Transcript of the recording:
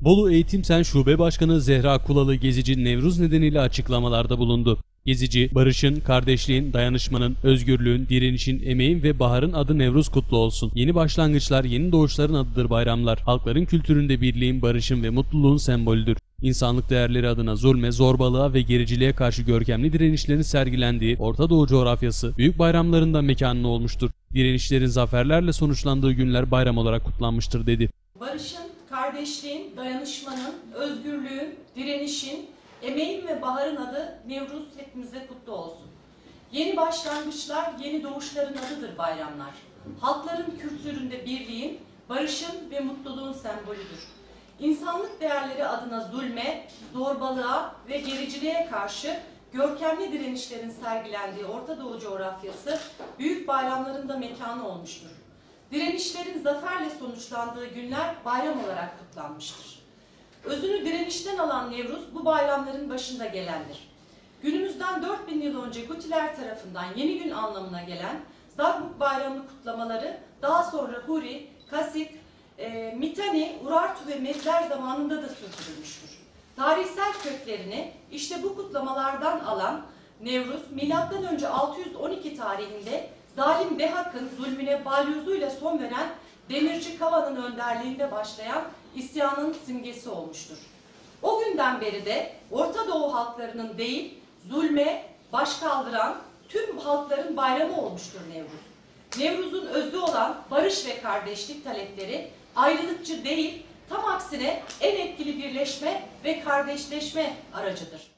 Bolu Eğitim Sen Şube Başkanı Zehra Kulalı Gezici Nevruz nedeniyle açıklamalarda bulundu. Gezici, barışın, kardeşliğin, dayanışmanın, özgürlüğün, direnişin, emeğin ve baharın adı Nevruz kutlu olsun. Yeni başlangıçlar, yeni doğuşların adıdır bayramlar. Halkların kültüründe birliğin, barışın ve mutluluğun sembolüdür. İnsanlık değerleri adına zulme, zorbalığa ve gericiliğe karşı görkemli direnişlerin sergilendiği Orta Doğu coğrafyası büyük bayramlarında mekanını olmuştur. Direnişlerin zaferlerle sonuçlandığı günler bayram olarak kutlanmıştır dedi. Barışın, kardeşliğin, dayanışmanın, özgürlüğün, direnişin, emeğin ve baharın adı Nevruz hepimize kutlu olsun. Yeni başlangıçlar, yeni doğuşların adıdır bayramlar. Halkların kültüründe birliğin, barışın ve mutluluğun sembolüdür. İnsanlık değerleri adına zulme, zorbalığa ve gericiliğe karşı görkemli direnişlerin sergilendiği Orta Doğu coğrafyası büyük bayramlarında mekanı olmuştur. Direnişlerin zaferle sonuçlandığı günler bayram olarak kutlanmıştır. Özünü direnişten alan Nevruz bu bayramların başında gelendir. Günümüzden 4000 yıl önce Gutiler tarafından yeni gün anlamına gelen Zagbuk Bayramı kutlamaları daha sonra Huri, Kasik, Mitani, Urartu ve Medler zamanında da sürdürülmüştür. Tarihsel köklerini işte bu kutlamalardan alan Nevruz, M.Ö. 612 tarihinde zalim Behak'ın zulmüne balyozuyla son veren Demirci Kava'nın önderliğinde başlayan isyanın simgesi olmuştur. O günden beri de Orta Doğu halklarının değil, zulme baş kaldıran tüm halkların bayramı olmuştur Nevruz. Nevruz'un özü olan barış ve kardeşlik talepleri ayrılıkçı değil, tam aksine en etkili birleşme ve kardeşleşme aracıdır.